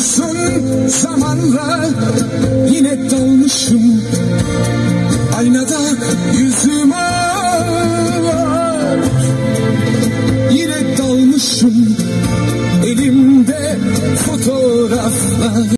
musun zamanla, yine dalmışım aynada yüzüm var. Yine dalmışım elimde fotoğraflar.